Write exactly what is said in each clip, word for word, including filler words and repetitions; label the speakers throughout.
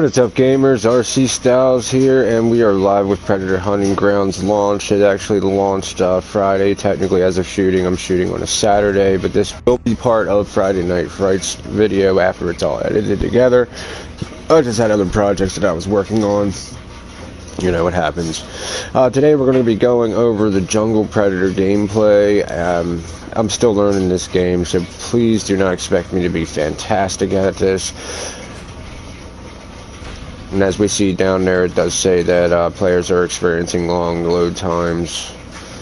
Speaker 1: What is up, gamers? R C Styles here, and we are live with Predator Hunting Grounds launch. It actually launched uh, Friday. Technically, as of shooting, I'm shooting on a Saturday, but this will be part of Friday Night Frights video after it's all edited together. I just had other projects that I was working on. You know what happens. Uh, today we're going to be going over the Jungle Predator gameplay. Um, I'm still learning this game, so please do not expect me to be fantastic at this. And as we see down there, it does say that uh, players are experiencing long load times.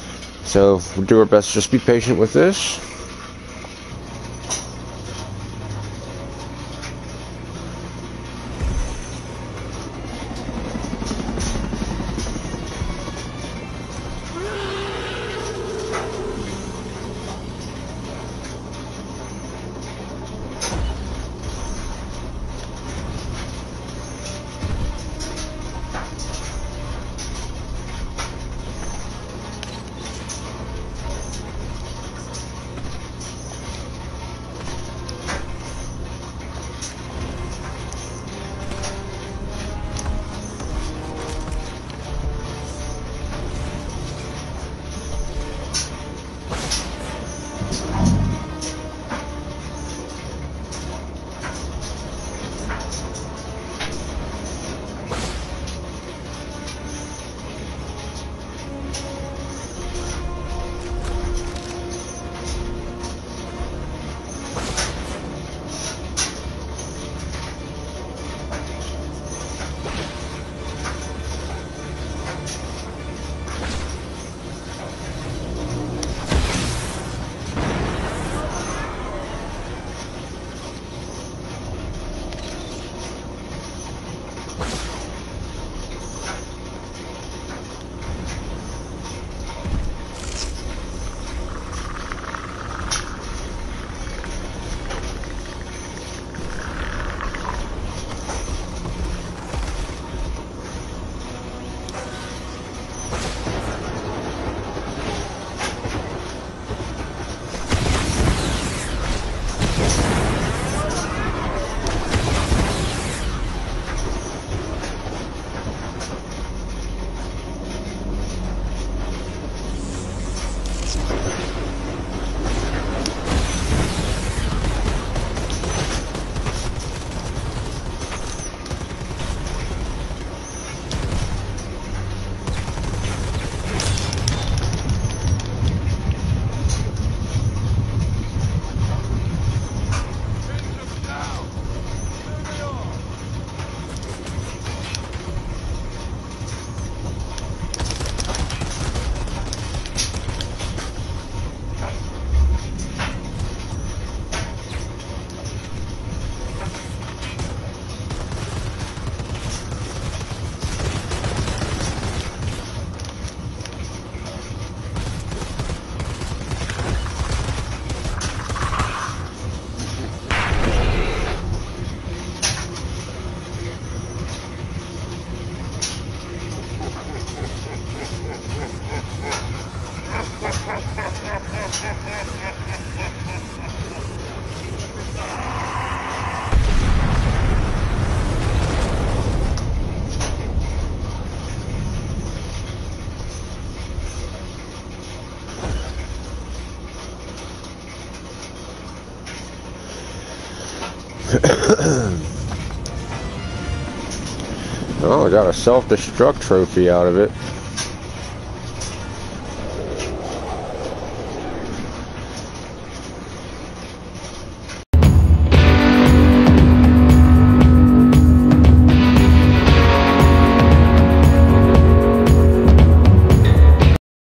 Speaker 1: So we'll do our best. Just be patient with this. Oh, I got a self-destruct trophy out of it.